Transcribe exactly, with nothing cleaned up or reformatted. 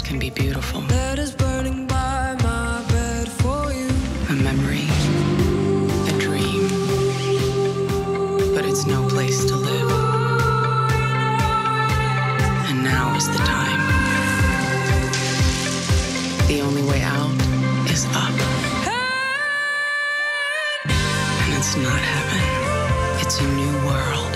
past can be beautiful. Letters burning by my bed for you. A memory, a dream, but it's no place to live. And now is the time. The only way out is up. And it's not heaven, it's a new world.